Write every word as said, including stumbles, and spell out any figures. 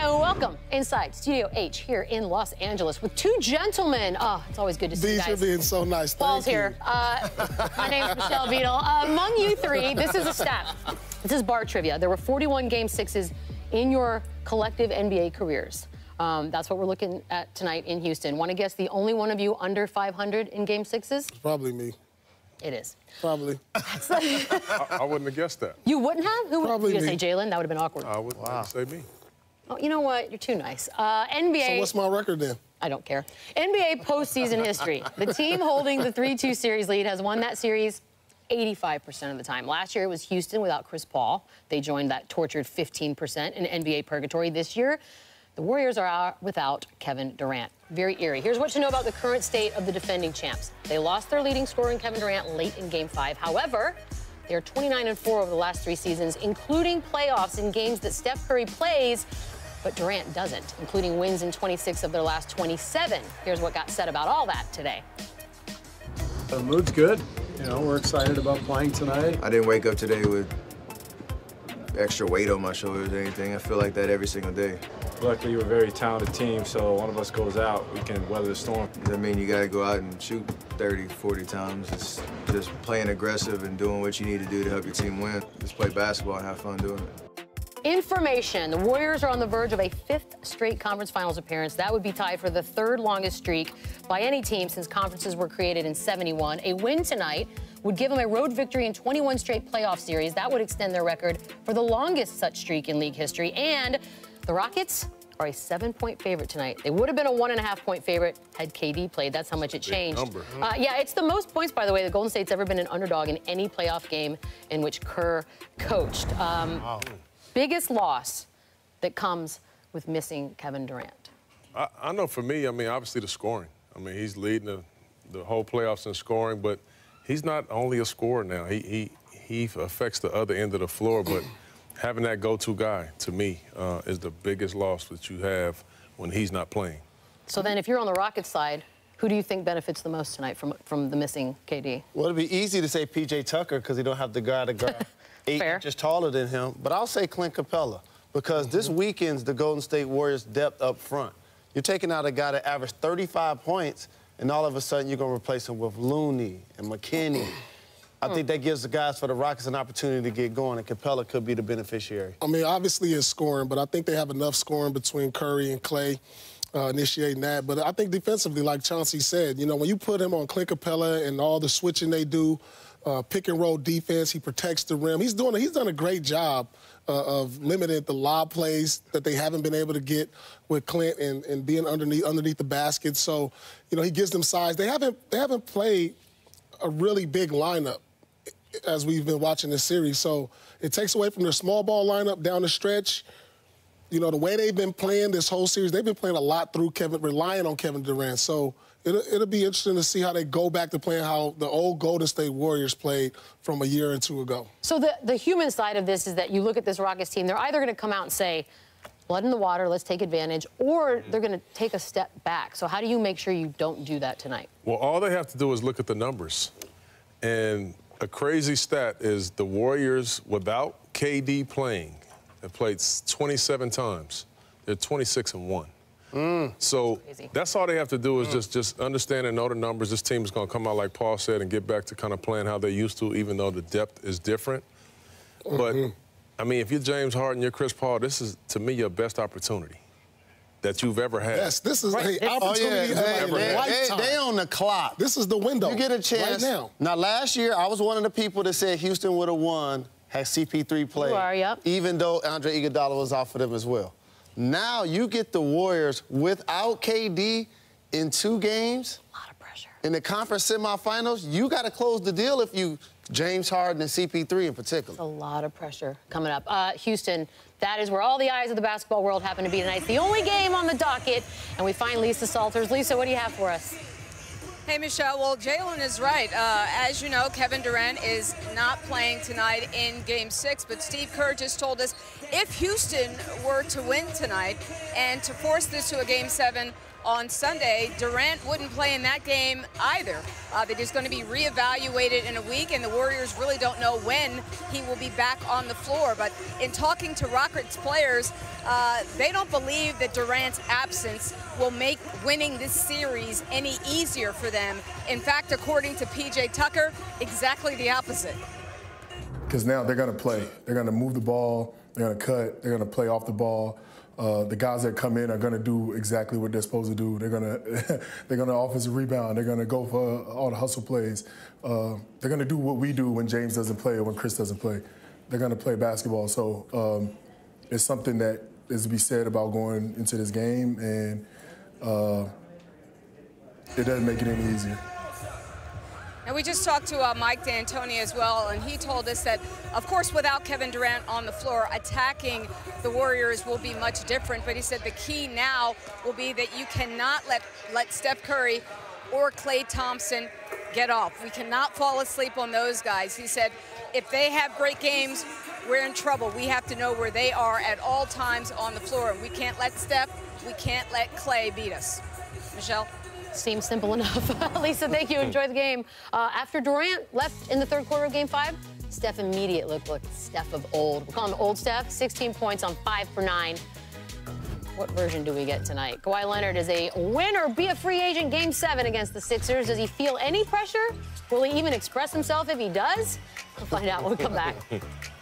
And welcome inside Studio H here in Los Angeles with two gentlemen. Oh, it's always good to see you These guys. are being so nice. Paul's Thank here. Uh, my name's Michelle Beadle. Uh, among you three, this is a stat. This is bar trivia. There were forty-one game sixes in your collective N B A careers. Um, that's what we're looking at tonight in Houston. Want to guess the only one of you under five hundred in game sixes? It's probably me. It is. Probably. I, I wouldn't have guessed that. You wouldn't have? Who Probably would you me. say Jalen? That would have been awkward. I would wow. say me. Oh, you know what? You're too nice. Uh, N B A. So what's my record then? I don't care. N B A postseason history. The team holding the three two series lead has won that series eighty-five percent of the time. Last year it was Houston without Chris Paul. They joined that tortured fifteen percent in N B A purgatory. This year, the Warriors are out without Kevin Durant. Very eerie. Here's what to know about the current state of the defending champs. They lost their leading scorer in Kevin Durant late in game five. However, they're twenty-nine and four over the last three seasons, including playoffs in games that Steph Curry plays, but Durant doesn't, including wins in twenty-six of their last twenty-seven. Here's what got said about all that today. The mood's good. You know, we're excited about playing tonight. I didn't wake up today with extra weight on my shoulders or anything. I feel like that every single day. Luckily, we're a very talented team, so one of us goes out, we can weather the storm. I mean, you got to go out and shoot thirty, forty times. It's just playing aggressive and doing what you need to do to help your team win. Just play basketball and have fun doing it. Information. The Warriors are on the verge of a fifth straight conference finals appearance. That would be tied for the third longest streak by any team since conferences were created in seventy-one. A win tonight would give them a road victory in twenty-one straight playoff series. That would extend their record for the longest such streak in league history. And the Rockets are a seven-point favorite tonight. They would have been a one-and-a-half-point favorite had K D played. That's how much it changed. Number. Uh, yeah, it's the most points, by the way, that Golden State's ever been an underdog in any playoff game in which Kerr coached. Um, wow. Biggest loss that comes with missing Kevin Durant? I, I know for me, I mean, obviously the scoring. I mean, he's leading the, the whole playoffs in scoring, but he's not only a scorer now. He, he, he affects the other end of the floor, but having that go-to guy, to me, uh, is the biggest loss that you have when he's not playing. So then if you're on the Rockets side, who do you think benefits the most tonight from, from the missing K D? Well, it'd be easy to say P J Tucker because he don't have the guy to guard eight Fair. inches taller than him. But I'll say Clint Capella because mm-hmm. this weekend's the Golden State Warriors' depth up front. You're taking out a guy that averaged thirty-five points, and all of a sudden you're going to replace him with Looney and McKinney. I think that gives the guys for the Rockets an opportunity to get going, and Capella could be the beneficiary. I mean, obviously it's scoring, but I think they have enough scoring between Curry and Clay uh, initiating that. But I think defensively, like Chauncey said, you know, when you put him on Clint Capella and all the switching they do, uh, pick and roll defense, he protects the rim. He's doing. He's done a great job uh, of limiting the lob plays that they haven't been able to get with Clint and, and being underneath underneath the basket. So, you know, he gives them size. They haven't they haven't played a really big lineup as we've been watching this series. So it takes away from their small ball lineup down the stretch. You know, the way they've been playing this whole series, they've been playing a lot through Kevin, relying on Kevin Durant. So it'll, it'll be interesting to see how they go back to playing how the old Golden State Warriors played from a year or two ago. So the, the human side of this is that you look at this Rockets team, they're either going to come out and say, blood in the water, let's take advantage, or they're going to take a step back. So how do you make sure you don't do that tonight? Well, all they have to do is look at the numbers. And a crazy stat is the Warriors, without K D playing, have played twenty-seven times. They're twenty-six and one. Mm. So that's all they have to do is mm. just, just understand and know the numbers. This team is going to come out, like Paul said, and get back to kind of playing how they used to, even though the depth is different. Mm-hmm. But, I mean, if you're James Harden, you're Chris Paul, this is, to me, your best opportunity that you've ever had. Yes, this is right. an opportunity oh, yeah. of they, a lifetime. They, they on the clock. This is the window. You get a chance. Right now. Now, last year, I was one of the people that said Houston would have won had C P three played. You are, yep. Even though Andre Iguodala was out for them as well. Now you get the Warriors without K D in two games. A lot of pressure. In the conference semifinals, you got to close the deal if you James Harden and C P three in particular. It's a lot of pressure coming up. Uh, Houston, that is where all the eyes of the basketball world happen to be tonight. It's the only game on the docket, and we find Lisa Salters. Lisa, what do you have for us? Hey, Michelle. Well, Jalen is right. Uh, as you know, Kevin Durant is not playing tonight in Game six, but Steve Kerr just told us if Houston were to win tonight and to force this to a Game seven, on Sunday, Durant wouldn't play in that game either. Uh, that is going to be reevaluated in a week, and the Warriors really don't know when he will be back on the floor. But in talking to Rockets players, uh, they don't believe that Durant's absence will make winning this series any easier for them. In fact, according to P J Tucker, exactly the opposite. Because now they're going to play. They're going to move the ball. They're going to cut. They're going to play off the ball. Uh, the guys that come in are going to do exactly what they're supposed to do. They're going to they're going to offensive rebound. They're going to go for all the hustle plays. Uh, they're going to do what we do when James doesn't play or when Chris doesn't play. They're going to play basketball. So um, it's something that is to be said about going into this game, and uh, it doesn't make it any easier. And we just talked to uh, Mike D'Antoni as well, and he told us that, of course, without Kevin Durant on the floor, attacking the Warriors will be much different. But he said the key now will be that you cannot let, let Steph Curry or Klay Thompson get off. We cannot fall asleep on those guys. He said if they have great games, we're in trouble. We have to know where they are at all times on the floor. And we can't let Steph, we can't let Klay beat us. Michelle? Seems simple enough. Lisa, thank you. Enjoy the game. Uh, after Durant left in the third quarter of Game five, Steph immediately looked like Steph of old. We'll call him Old Steph. sixteen points on five for nine. What version do we get tonight? Kawhi Leonard is a winner. Be a free agent Game seven against the Sixers. Does he feel any pressure? Will he even express himself if he does? We'll find out when we come back.